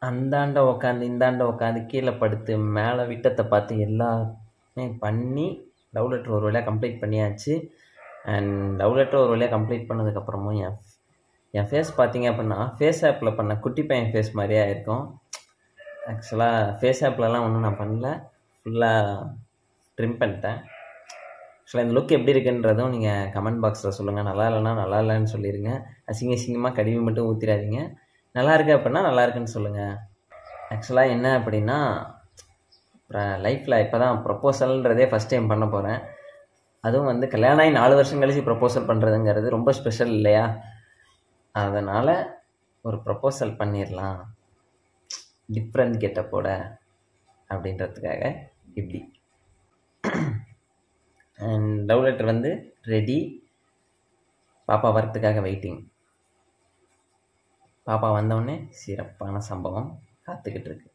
அந்தாண்ட உட்காந்து இந்தாண்ட உட்காந்து கீழே படுத்து மேலே விட்டத்தை பார்த்து எல்லாமே பண்ணி லவ் லெட்டர் ஒரு வழியாக கம்ப்ளீட் பண்ணியாச்சு. அண்ட் லவ் லெட்டர் ஒரு வழியாக கம்ப்ளீட் பண்ணதுக்கப்புறமும் என் ஃபேஸ் பார்த்தீங்க அப்படின்னா ஃபேஸ் ஆப்பில் பண்ண குட்டி பையன் ஃபேஸ் மாதிரியே இருக்கும். ஆக்சுவலாக ஃபேஸ் ஆப்லலாம் ஒன்றும் நான் பண்ணல, ஃபுல்லாக ட்ரிம் பண்ணிட்டேன். ஆக்சுவலாக இந்த லுக் எப்படி இருக்குன்றதும் நீங்கள் கமெண்ட் பாக்ஸில் சொல்லுங்கள். நல்லா இல்லைன்னா நல்லா இல்லைன்னு சொல்லிடுங்க. அசிங்கமாக கடிவு மட்டும் ஊற்றிடாதீங்க. நல்லா இருக்குது அப்படின்னா நல்லா இருக்குன்னு சொல்லுங்கள். ஆக்சுவலாக என்ன அப்படின்னா லைஃப்பில் இப்போ தான் ப்ரப்போசல்ன்றதே ஃபஸ்ட் டைம் பண்ண போகிறேன். அதுவும் வந்து கல்யாணம் ஆகி 4 வருஷம் கழிச்சு ப்ரப்போசல் பண்ணுறதுங்கிறது ரொம்ப ஸ்பெஷல் இல்லையா? அதனால் ஒரு ப்ரப்போசல் பண்ணிடலாம் டிஃப்ரெண்ட் கெட்டப்போட அப்படின்றதுக்காக இப்படி. அண்ட் லவ் லெட்டர் வந்து ரெடி. பாப்பா வரத்துக்காக வெயிட்டிங். பாப்பா வந்தோடனே சிறப்பான சம்பவம் காத்துக்கிட்டு இருக்கு.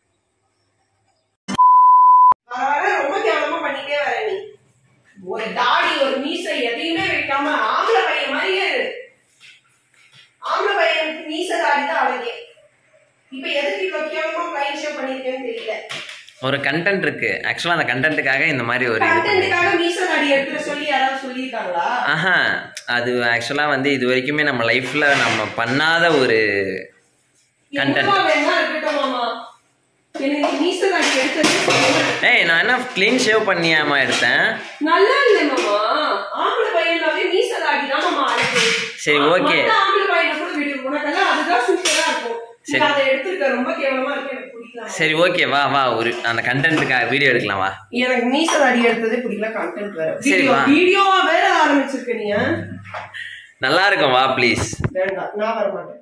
ரொம்ப கேவலமா பண்ணிட்டே வர நீ. ஒரு தாடி ஒரு மீசை எதையுமே வைக்காம ஆம்பளை பையன் மாதிரியே. ஆம்பளை பையனுக்கு மீசை தாடி தான் அழகே. இப்ப எதுக்கு இவ்வளவு கேவலமா பிளைன் ஷேவ் பண்ணிருக்கேன்னு தெரியல. ஒரு கண்டென்ட் இருக்கு. ஆக்சுவலா அந்த கண்டென்ட்டுக்காக இந்த மாதிரி ஒரு கண்டென்ட்டுக்காக மீசை தாடி எடுத்துற சொல்லி யாராவது சொல்லியிருக்காங்களா? அது ஆக்சுவலா வந்து இது வரைக்குமே நம்ம லைஃப்ல நம்ம பண்ணாத ஒரு கண்டென்ட். இருக்கட்டும் மாமா, எனக்கு மீசை தாடி எடுத்தது. நான் என்ன க்ளீன் ஷேவ் பண்ணியாமா எடுத்தேன்? நல்லா இல்ல மாமா, ஆம்பளை பையனாவே மீசை தாடி தான் மாமா அழகு. சரி ஓகே, ஆம்பளை பையனை கூட விடு, உனக்கெல்லாம் அதுதான் சூப்பரா இருக்கும். சரி அதை எடுத்துக்க, ரொம்ப கேவலமா இருக்கு, எனக்கு பிடிக்கல. சரி ஓகே, வா வா ஒரு அந்த கண்டென்ட்டுக்காக வீடியோ எடுக்கலாம் வா. எனக்கு மீசை தாடி எடுத்ததே பிடிக்கல, கண்டென்ட் வேற. சரி வா, வீடியோவா வேற ஆரம்பிச்சிருக்க நீ. நல்லா இருக்கும், வா ப்ளீஸ். வேண்டாம், நான் வர மாட்டேன்.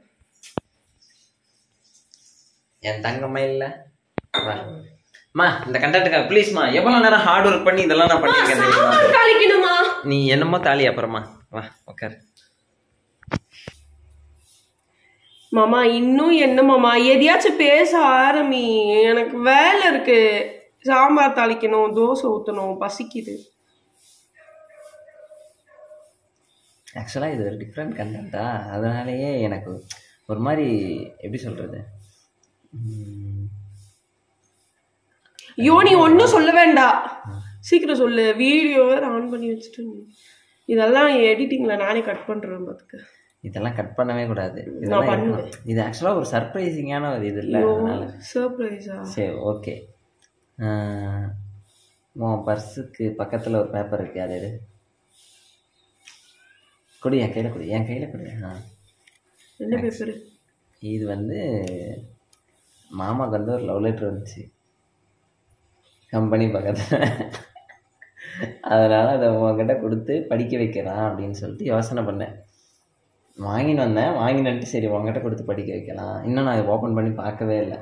என் தங்கம்மா இல்ல மா, இந்த கண்டென்ட்டுக்காக ப்ளீஸ்மா. எவ்வளவு நேரம் ஹார்ட் ஒர்க் பண்ணி இதெல்லாம் நான் பண்ணிருக்கேன். நீ என்னமோ தாலி அப்புறமா வா உட்கார். மாமா இன்னும் என்ன மாமா, எதையாச்சும் பேச ஆரம்பி. எனக்கு வேலை இருக்கு. சாம்பார் தாளிக்கணும், தோசை ஊற்றணும், பசிக்குது. ஆக்சுவலாக இது ஒரு டிஃப்ரெண்ட் கண்டென்ட்டா, அதனாலேயே எனக்கு ஒரு மாதிரி எப்படி சொல்கிறது. ஐயோ நீ ஒன்றும் சொல்ல வேண்டாம், சீக்கிரம் சொல்லு. வீடியோ வேறு ஆன் பண்ணி வச்சுட்டு இதெல்லாம் எடிட்டிங்கில் நானே கட் பண்ணுறேன் பார்த்துக்க. இதெல்லாம் கட் பண்ணவே கூடாது. இது ஆக்சுவலாக ஒரு சர்ப்ரைசிங்கான ஒரு இது இல்லை, அதனால சர்ப்ரைஸா. சரி ஓகே. உன் பர்ஸுக்கு பக்கத்தில் ஒரு பேப்பர் இருக்கு, அது எடு. கொடு, என் கையில் கொடு, என் கையில் கொடு. என்ன பேப்பர் இது? வந்து மாமாவுக்கு வந்து ஒரு லவ் லெட்டர் வந்துச்சு கம்பெனி பக்கத்தில். அதனால் அதை உங்ககிட்ட கொடுத்து படிக்க வைக்கலாம் அப்படின்னு சொல்லிட்டு யோசனை பண்ணேன். வாங்கின்னு வந்தேன், வாங்கினட்டு சரி உங்ககிட்ட கொடுத்து படிக்க வைக்கலாம். இன்னும் நான் ஓப்பன் பண்ணி பார்க்கவே இல்லை.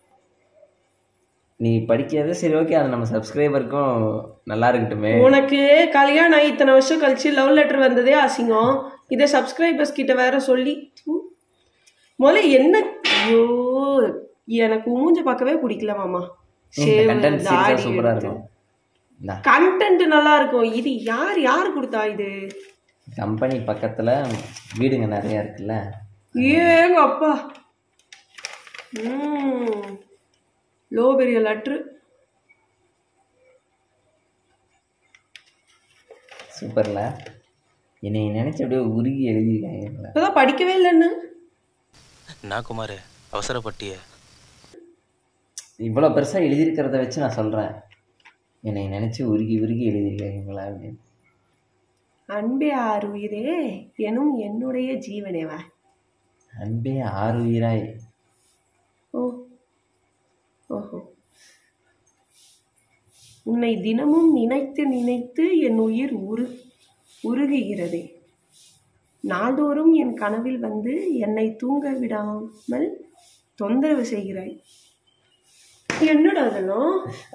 நீ படிக்கிறது சரி ஓகே, அது நம்ம சப்ஸ்கிரைபருக்கும் நல்லா இருக்கட்டுமே. உனக்கு கல்யாணம் ஆகி இத்தனை வருஷம் கழிச்சு லவ் லெட்டர் வந்ததே அசிங்கம். இதை சப்ஸ்கிரைபர்ஸ் கிட்ட வேற சொல்லி முதல்ல என்ன. ஐயோ எனக்கு மூஞ்ச பார்க்கவே பிடிக்கல மாமா. சூப்பரா இருக்கும், கண்டென்ட் நல்லா இருக்கும். இது யார் கொடுத்தா? இது கம்பெனி பக்கத்துல வீடுங்க நிறைய இருக்குல்ல. ஏங்க அப்பா, லோ பெரிய லெட்ரு. சூப்பர்ல, என்னை நினைச்சு அப்படியே உருகி எழுதிருக்காங்க. இப்பதான் படிக்கவே இல்லைன்னு நான் குமார் அவசரப்பட்டிய இவ்வளோ பெருசாக எழுதியிருக்கிறத வச்சு நான் சொல்கிறேன், என்னை நினச்சி உருகி உருகி எழுதியிருக்காங்களா அப்படின்னு. அன்பே ஆறு உயிரே எனும் என்னுடைய ஜீவனேவா. அன்பே ஆறு உயிராய். ஓஹோ, உன்னை தினமும் நினைத்து நினைத்து என் உயிர் உருகுகிறதே. நாள்தோறும் என் கனவில் வந்து என்னை தூங்க விடாமல் தொந்தரவு செய்கிறாய். என்னடா அதெல்லாம்?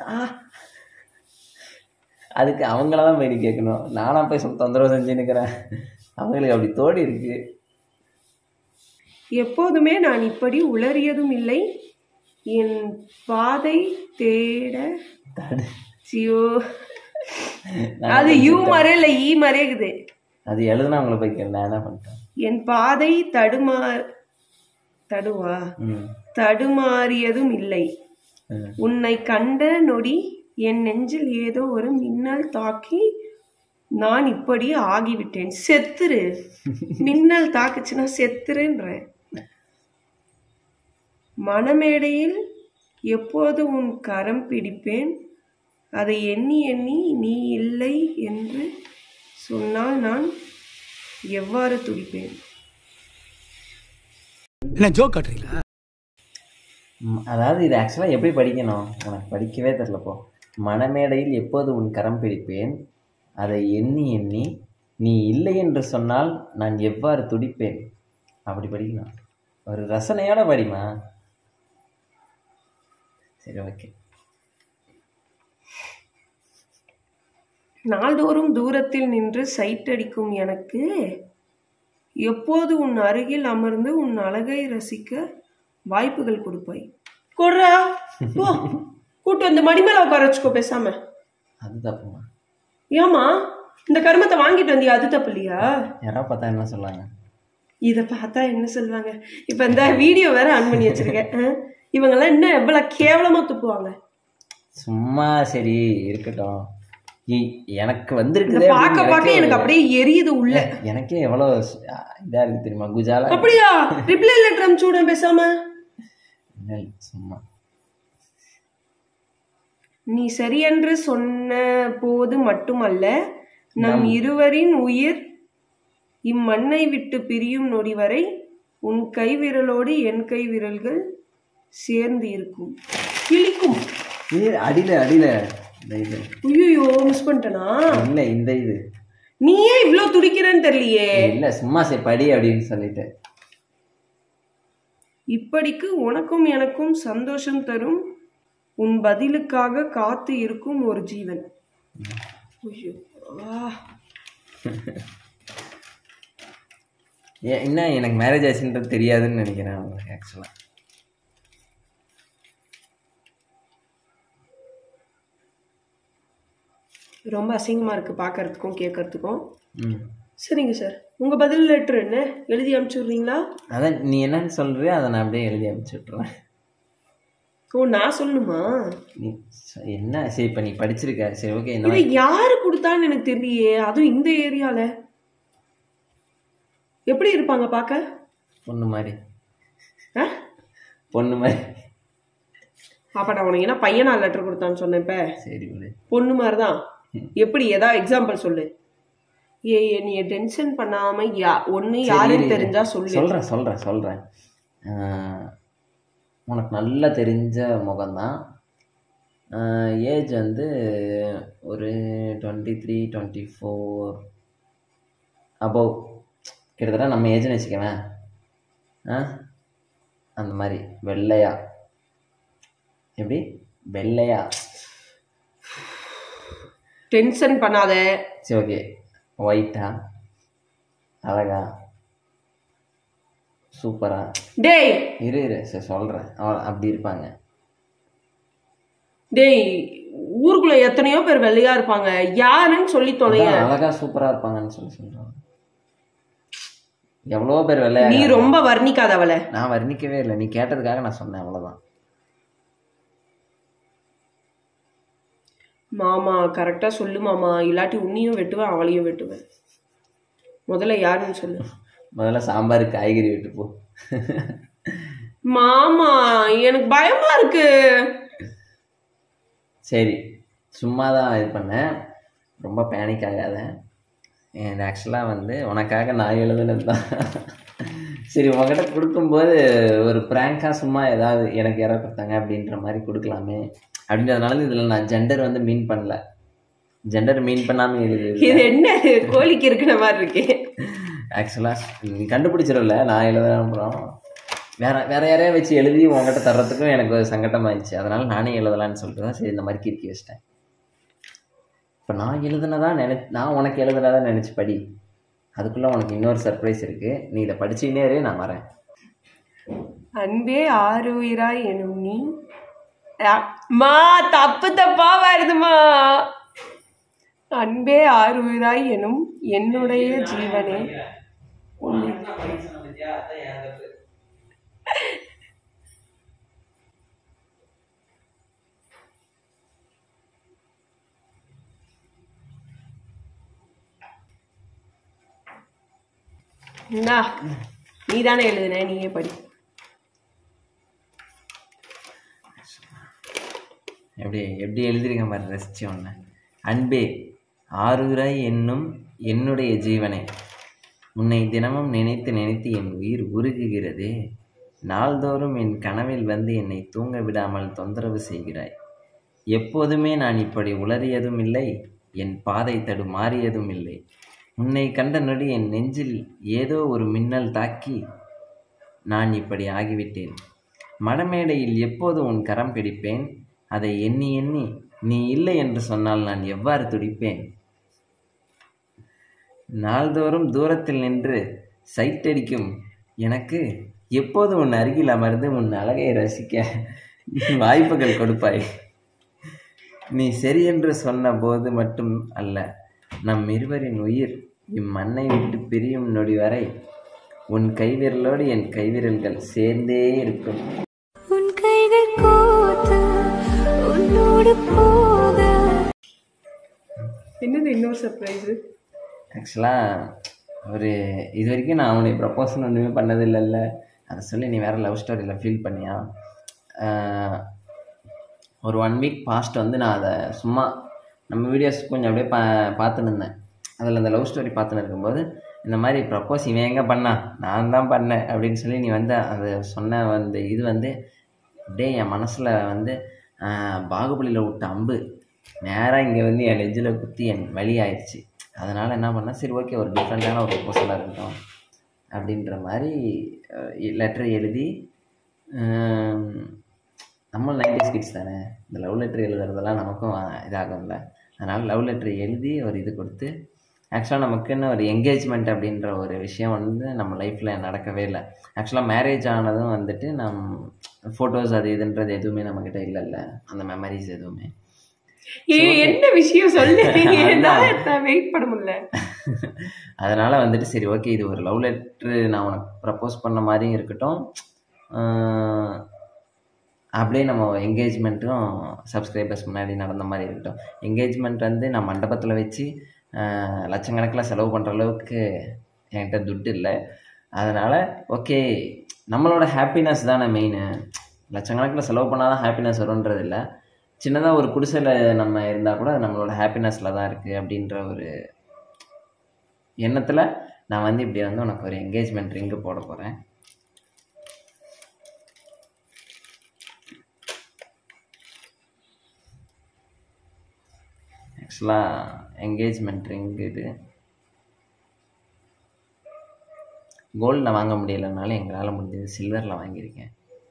அதுக்கு அவங்களதான் போய் கேட்கணும், நானா போய் தொந்தரவு செஞ்சுன்னுக்கிறேன். அவங்களுக்கு அப்படி தோடி இருக்கு. எப்போதுமே நான் இப்படி உளறியதும் இல்லை. என் பாதை தேட சியோ. அது யூ மாதிரியே இல்லை, ஈ மாதிரியே இருக்குது. அது எழுதுனா அவங்கள போய் நான் என்ன பண்ணிட்டேன். என் பாதை தடுவா ம் தடுமாறியதும் இல்லை. ம். உன்னை கண்ட நொடி என் நெஞ்சில் ஏதோ ஒரு மின்னல் தாக்கி நான் இப்படி ஆகிவிட்டேன். செத்துரு. மின்னல் தாக்குச்சுன்னா செத்துருன்ற. மணமேடையில் எப்போது உன் கரம் பிடிப்பேன், அதை எண்ணி எண்ணி நீ இல்லை என்று சொன்னால் நான் எவ்வாறு துடிப்பேன். என்ன ஜோக் காட்டுறீங்களா? அதாவது இது ஆக்சுவலாக எப்படி படிக்கணும், உனக்கு படிக்கவே தெரிலப்போ. மணமேடையில் எப்போது உன் கரம் பிடிப்பேன், அதை எண்ணி எண்ணி நீ இல்லை என்று சொன்னால் நான் எவ்வாறு துடிப்பேன். அப்படி படிக்கணும். ஒரு ரசனையோட படிமா. சரி, ஓகே. நாள்தோறும் தூரத்தில் நின்று சைட் அடிக்கும் எனக்கு எப்போது உன் அருகில் அமர்ந்து உன் அழகை ரசிக்க வாய்ப்புகள் கொடுப்பாய். கொடுறா போ, கூட்டு வந்து மடி மேல உட்கார வச்சுக்கோ பேசாம. அது தப்புமா? ஏமா இந்த கருமத்தை வாங்கிட்டு வந்தியா? அது தப்பு இல்லையா? யாராவது பார்த்தா என்ன சொல்லுவாங்க? இதை பார்த்தா என்ன சொல்லுவாங்க? இப்ப இந்த வீடியோ வேற ஆன் பண்ணி வச்சிருக்கேன். இவங்கெல்லாம் இன்னும் எவ்வளவு கேவலமா துப்புவாங்க. சும்மா சரி இருக்கட்டும். எனக்கு வந்திருக்குது பார்க்க பார்க்க எனக்கு அப்படியே எரியுது உள்ள. எனக்கே எவ்வளோ இதா இருக்கு தெரியுமா? குஜாலா. அப்படியா? ரிப்ளை லெட்டர் அனுப்பிச்சு பேசாம. சும்மா நீ சரியென்று சொன்ன போது மட்டுமல்ல, நம் இருவரின் உயிர் இம்மண்ணை விட்டு பிரியும் நொடி வரை உன் கை விரலோடு என் கை விரல்கள் சேர்ந்து இருக்கும், கிழிக்கும். அடியில அடியில ஐயோ மிஸ் பண்ணிட்டனா? இல்ல இந்த இது நீ ஏன் இவ்வளவு துடிக்கிறன்னு தெரியலையே. இல்ல சும்மா சரி படி அப்படின்னு சொல்லிட்டு. இப்படிக்கு உனக்கும் எனக்கும் சந்தோஷம் தரும் உன் பதிலுக்காக காத்து இருக்கும் ஒரு ஜீவன். என்ன எனக்கு மேரேஜ் ஆச்சுன்றது தெரியாதுன்னு நினைக்கிறேன் அவங்களுக்கு ஆக்சுவலா. ரொம்ப அசிங்கமா இருக்கு பார்க்கறதுக்கும் கேட்கறதுக்கும். ம் சரிங்க சார், உங்க பதில் லெட்டர் என்ன எழுதி அனுப்பிச்சுடுறீங்களா? அதான் நீ என்னன்னு சொல்றியோ அதை நான் அப்படியே எழுதி அனுப்பிச்சு விட்டுறேன். ஓ நான் சொல்லணுமா? நீ என்ன சரி இப்போ நீ படிச்சிருக்க, சரி ஓகே. இதை யாரு கொடுத்தான்னு எனக்கு தெரியலையே, அதுவும் இந்த ஏரியால. எப்படி இருப்பாங்க பார்க்க? பொண்ணு மாதிரி. பொண்ணு மாதிரி. அப்ப நான் உனக்கு என்ன பையனா லெட்டர் கொடுத்தான்னு சொன்னேன். இப்ப சரி பொண்ணு மாதிரிதான். எப்படி ஏதாவது எக்ஸாம்பிள் சொல்லு. நீ டென்ஷன் பண்ணாம ஒண்ணு யாருன்னு தெரிஞ்சா சொல்லு. சொல்றேன். உனக்கு நல்லா தெரிஞ்ச முகம்தான். ஏஜ் வந்து ஒரு 23-24 அபவ், கிட்டத்தட்ட நம்ம ஏஜ்னு வச்சுக்கவேன். அந்த மாதிரி வெள்ளையா. எப்படி வெள்ளையா? டென்ஷன் பண்ணாத. சரி ஓகே. ஒயிட்டா? அழகா? சூப்பரா? டேய் இரு சரி சொல்றேன். அப்படி இருப்பாங்க. டேய் ஊருக்குள்ள எத்தனையோ பேர் வெள்ளையா இருப்பாங்க, யாருன்னு சொல்லி தொலைய. அழகா சூப்பரா இருப்பாங்கன்னு சொல்றாங்க. எவ்வளவோ பேர் வெள்ளையா. நீ ரொம்ப வர்ணிக்காத அவளை. நான் வர்ணிக்கவே இல்லை, நீ கேட்டதுக்காக நான் சொன்னேன், அவ்வளவுதான். மாமா கரெக்டா சொல்லு மாமா, இல்லாட்டி உன்னையும் வெட்டுவேன் அவளையும் வெட்டுவேன். முதல்ல யாருன்னு சொல்லு. முதல்ல சாம்பார் காய்கறி வெட்டு போ. மாமா எனக்கு பயமா இருக்கு. சரி சும்மா தான் இது பண்ணேன், ரொம்ப பேனிக் ஆகாத. இது ஆக்சுவலாக வந்து உனக்காக நான் எழுதுனது தான். சரி உங்ககிட்ட கொடுக்கும்போது ஒரு ப்ராங்காக சும்மா ஏதாவது எனக்கு யாராவது கொடுத்தாங்க அப்படின்ற மாதிரி கொடுக்கலாமே அப்படின்றதுனால இதில் நான் ஜெண்டர் வந்து மீன் பண்ணல. ஜெண்டர் மீன் பண்ணாமல் எழுது. இது என்ன கோழிக்கு இருக்கிற மாதிரி இருக்கு. ஆக்சுவலாக நீ கண்டுபிடிச்சிடல, நான் எழுதுறேன். அப்புறம் வேற யாரையா வச்சு எழுதி உங்ககிட்ட தர்றதுக்கும் எனக்கு ஒரு சங்கடமாயிடுச்சு. அதனால நானே எழுதலான்னு சொல்லிட்டு தான் சரி இந்த மாதிரி கிறுக்கி வச்சிட்டேன். இப்போ நான் எழுதுனதான் நான் உனக்கு எழுதுனதான் நினச்சி படி. அதுக்குள்ளே உனக்கு இன்னொரு சர்ப்ரைஸ் இருக்குது, நீ இதை படிச்சுக்கினே இரு, நான் வரேன். அன்பே ஆறுயிராய் எனும் நீ. மா தப்பு தப்பா வருதுமா. அன்பே ஆறுயிராய் எனும் என்னுடைய ஜீவனே. என்ன நீ தானே எழுதுன, நீயே படி. எப்படி எப்படி எழுதிருக்க மாதிரி ரசிச்சு ஒன்று. அன்பே ஆருராய் என்னும் என்னுடைய ஜீவனே, உன்னை தினமும் நினைத்து நினைத்து என் உயிர் உருகுகிறதே. நாள்தோறும் என் கனவில் வந்து என்னை தூங்க விடாமல் தொந்தரவு செய்கிறாய். எப்போதுமே நான் இப்படி உளறியதும் இல்லை, என் பாதை தடுமாறியதும் இல்லை. உன்னை கண்ட நொடி என் நெஞ்சில் ஏதோ ஒரு மின்னல் தாக்கி நான் இப்படி ஆகிவிட்டேன். மடமேடையில் எப்போது உன் கரம் பிடிப்பேன், அதை எண்ணி எண்ணி நீ இல்லை என்று சொன்னால் நான் எவ்வாறு துடிப்பேன். நாள்தோறும் தூரத்தில் நின்று சைட்டடிக்கும் எனக்கு எப்போது உன் அருகில் அமர்ந்து உன் அழகை ரசிக்க வாய்ப்புகள் கொடுப்பாய். நீ சரியென்று சொன்ன போது மட்டும் அல்ல, நம் இருவரின் உயிர் இம்மண்ணை விட்டு பிரியும் நொடி வரை உன் கைவிரலோடு என் கைவிரல்கள் சேர்ந்தே இருக்கும். உன் கைகள் கோத்து உன்னோடு போக. என்னது இன்னொரு சர்ப்ரைஸு? ஆக்சுவலாக ஒரு இது வரைக்கும் நான் அவனுடைய ப்ரப்போசல் ஒன்றுமே பண்ணதில்லைல்ல, அதை சொல்லி நீ வேறு லவ் ஸ்டோரியில் ஃபீல் பண்ணியா? ஒரு 1 வீக் பாஸ்ட் வந்து நான் அதை சும்மா நம்ம வீடியோஸ் கொஞ்சம் அப்படியே பார்த்துன்னு இருந்தேன். அதில் அந்த லவ் ஸ்டோரி பார்த்துன்னு இருக்கும்போது இந்த மாதிரி ப்ரப்போஸ் இவன் எங்கே பண்ணா, நான் தான் பண்ணேன் அப்படின்னு சொல்லி நீ வந்து அதை சொன்ன வந்து இது வந்து அப்படியே என் மனசில் வந்து பாகுபலியில் விட்ட அம்பு நேராக இங்கே வந்து என் நெஞ்சில் குத்தி என் வலி ஆயிடுச்சு. அதனால் என்ன பண்ணேன், சரி ஓகே ஒரு டிஃப்ரெண்ட்டான ஒரு ப்ரப்போசலாக இருக்கட்டும் அப்படின்ற மாதிரி லெட்டர் எழுதி, நம்ம 90s கிட்ஸ் தானே, இந்த லவ் லெட்டர் எழுதுறதெல்லாம் நமக்கும் இதாகும்ல, அதனால் லவ் லெட்டர் எழுதி ஒரு இது கொடுத்து. ஆக்சுவலாக நமக்குன்னு ஒரு என்கேஜ்மெண்ட் அப்படின்ற ஒரு விஷயம் வந்து நம்ம லைஃப்பில் நடக்கவே இல்லை. ஆக்சுவலாக மேரேஜ் ஆனதும் வந்துட்டு ஃபோட்டோஸ் அது இதுன்றது எதுவுமே நம்மக்கிட்ட இல்லைல்ல, அந்த மெமரிஸ் எதுவுமே. என்ன விஷயம் சொல்லு, வெயிட் பண்ண முடியல. அதனால் வந்துட்டு சரி ஓகே இது ஒரு லவ் லெட்ரு நான் உனக்கு ப்ரப்போஸ் பண்ண மாதிரியும் இருக்கட்டும், அப்படியே நம்ம என்கேஜ்மெண்ட்டும் சப்ஸ்கிரைபர்ஸ் முன்னாடி நடந்த மாதிரி இருக்கட்டும். என்கேஜ்மெண்ட் வந்து நான் மண்டபத்தில் வச்சு லட்சக்கணக்கில் செலவு பண்ணுற அளவுக்கு என்கிட்ட துட்டு இல்லை. அதனால் ஓகே நம்மளோட ஹாப்பினஸ் தானே மெயின், லட்சக்கணக்கில் செலவு பண்ணால் தான் ஹாப்பினஸ் வரும்ன்றது இல்லை. சின்னதாக ஒரு குடிசையில் நம்ம இருந்தால் கூட நம்மளோட ஹாப்பினஸில் தான் இருக்குது அப்படின்ற ஒரு எண்ணத்தில் நான் வந்து இப்படி வந்து உனக்கு ஒரு என்கேஜ்மெண்ட் ரிங்கு போட போகிறேன். ஆக்சுவலாக என்கேஜ்மெண்ட் ரிங் இது கோல்டில் வாங்க முடியலைனாலும் எங்களால் முடிஞ்சது சில்வரில் வாங்கியிருக்கேன்.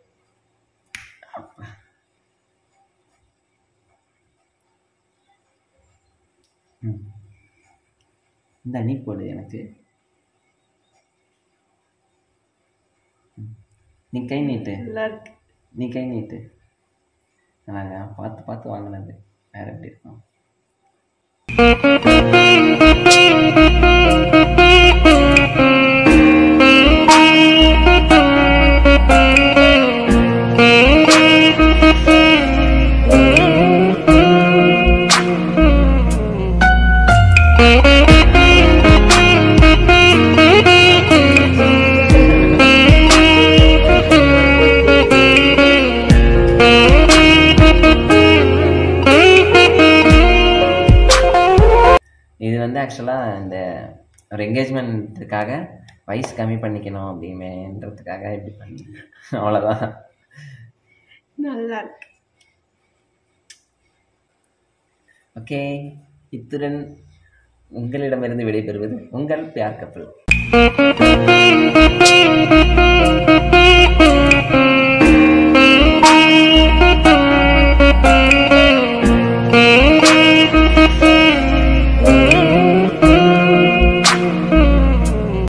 இந்த நீ போடு எனக்கு, நீ கை நீட்டு, நீ கை நீட்டு. நாங்கள் பார்த்து பார்த்து வாங்கினது வேறு எப்படி இருக்கும். இது வந்து ஆக்சுவலாக இந்த ஒரு என்கேஜ்மெண்ட்டுக்காக வயசு கம்மி பண்ணிக்கணும் அப்படின்றதுக்காக இப்படி பண்ணி அவ்வளோதான். நல்லா இருக்கு. ஓகே, இத்துடன் உங்களிடமிருந்து விடைபெறுவது உங்கள் பியார் கப்பல்.